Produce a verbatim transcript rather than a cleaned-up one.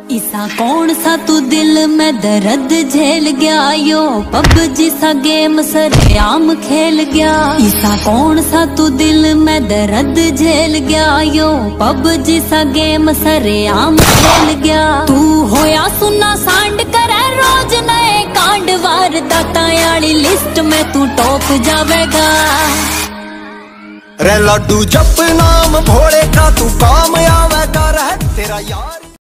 ऐसा कौन सा तू दिल में दर्द झेल गया यो पबजी सा गेम सरेआम खेल गया। ऐसा कौन सा तू दिल में दर्द झेल गया यो पबजी सा गेम सरेआम खेल गया। तू होया सुना सांड करे रोज नए कांड वारदातां वाली लिस्ट में तू टॉप जावेगा। रे लड्डू जप नाम भोले का तू काम आवेगा। रह तेरा यार